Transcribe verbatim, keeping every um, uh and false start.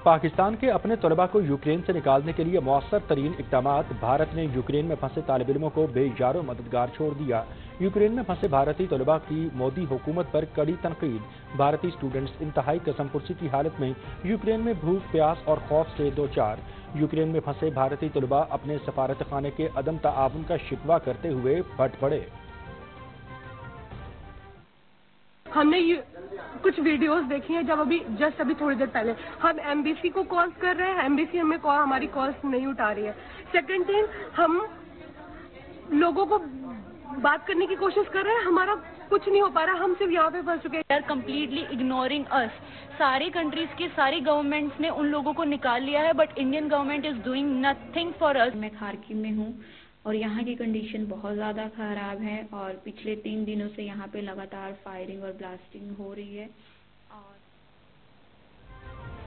پاکستان کے اپنے طلباء کو یوکرین سے نکالنے کے لیے مؤثر ترین اقدامات۔ بھارت نے یوکرین میں پھنسے طالب علموں کو بے یار و مددگار چھوڑ دیا۔ یوکرین میں پھنسے بھارتی طلباء کی مودی حکومت پر کڑی تنقید۔ بھارتی اسٹوڈنٹس انتہائی قسم پرسی کی حالت میں یوکرین میں بھوک پیاس اور خوف سے دوچار۔ یوکرین میں پھنسے بھارتی طلباء اپنے سفارت خانے کے عدم تعاون کا شکوہ کرتے ہوئے پھٹ پڑے۔ ہم نے کچھ ویڈیوز دیکھی ہیں جب ابھی جسٹ ابھی تھوڑی دیر پہلے ہم ایم بی سی کو کالز کر رہے ہیں، ایم بی سی ہمیں ہماری کالز نہیں اٹھا رہی ہے۔ سیکنڈ تھنگ، ہم لوگوں کو بات کرنے کی کوشش کر رہے ہیں، ہمارا کچھ نہیں ہو پا رہا، ہم صرف یہاں پہ پھنس چکے ہیں۔ They are completely ignoring us. ساری کنٹریز کی ساری گورنمنٹس نے ان لوگوں کو نکال لیا ہے، but Indian government is doing nothing for us. میں خارکیو میں ہوں اور یہاں کی کنڈیشن بہت زیادہ خراب ہے اور پچھلے تین دنوں سے یہاں پہ لگاتار فائرنگ اور بلاسٹنگ ہو رہی ہے۔